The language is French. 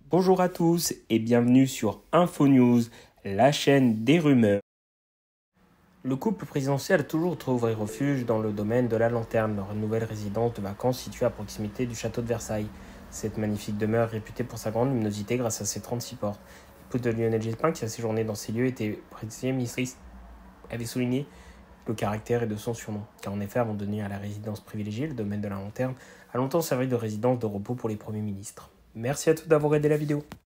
Bonjour à tous et bienvenue sur InfoNews, la chaîne des rumeurs. Le couple présidentiel a toujours trouvé refuge dans le domaine de la Lanterne, leur nouvelle résidence de vacances située à proximité du château de Versailles. Cette magnifique demeure réputée pour sa grande luminosité grâce à ses 36 portes. L'épouse de Lionel Jospin qui a séjourné dans ces lieux était Premier ministre, avait souligné le caractère et de son surnom, car en effet, avant de devenir la résidence privilégiée, le domaine de la Lanterne a longtemps servi de résidence de repos pour les premiers ministres. Merci à tous d'avoir aidé la vidéo.